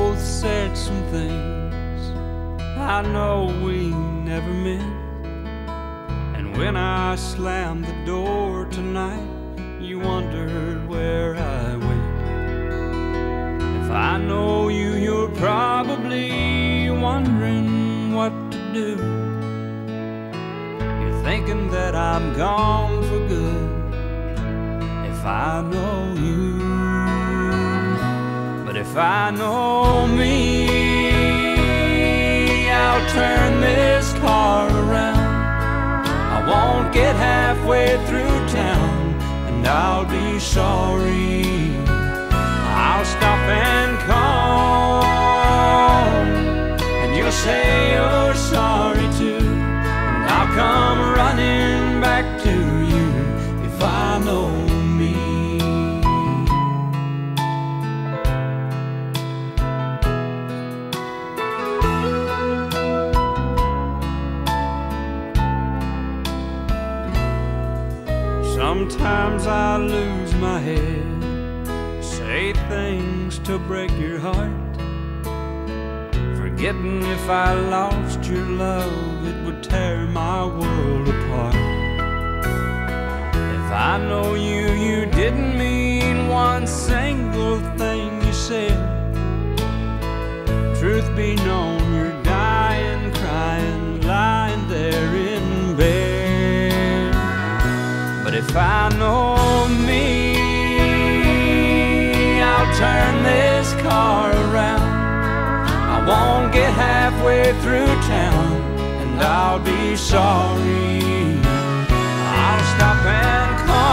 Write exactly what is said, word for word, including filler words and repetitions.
both said some things I know we never meant. And when I slammed the door tonight, you wondered where I went. If I know you, you're probably wondering what to do. You're thinking that I'm gone for good. If I know you, but if I know me, I'll turn this car around. I won't get halfway through town and I'll be sorry. I'll stop and call, and you'll say you're sorry too, and I'll come running back to you if I know me. Sometimes I lose my head, say things to break your heart, forgetting if I lost your love, it would tear my world apart. If I know you, you didn't mean one single thing you said. Truth be known, you're dying, crying, lying there in bed. But if I know me, I'll turn this car around. I won't get halfway through town and I'll be sorry. I'll stop and call,